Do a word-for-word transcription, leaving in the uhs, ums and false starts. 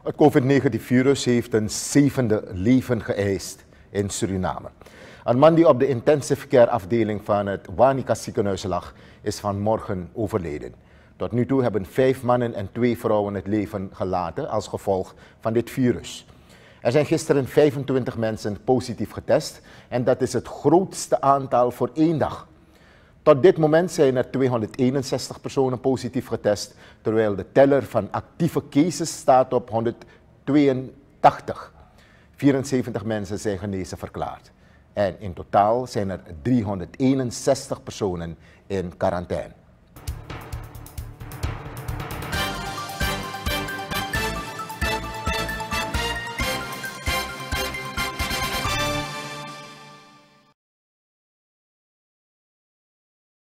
Het COVID negentien-virus heeft een zevende leven geëist in Suriname. Een man die op de intensive care afdeling van het Wanica ziekenhuis lag, is vanmorgen overleden. Tot nu toe hebben vijf mannen en twee vrouwen het leven gelaten als gevolg van dit virus. Er zijn gisteren vijfentwintig mensen positief getest en dat is het grootste aantal voor één dag. Tot dit moment zijn er tweehonderdeenenzestig personen positief getest, terwijl de teller van actieve cases staat op honderdtweeëntachtig. vierenzeventig mensen zijn genezen verklaard. En in totaal zijn er driehonderdeenenzestig personen in quarantaine.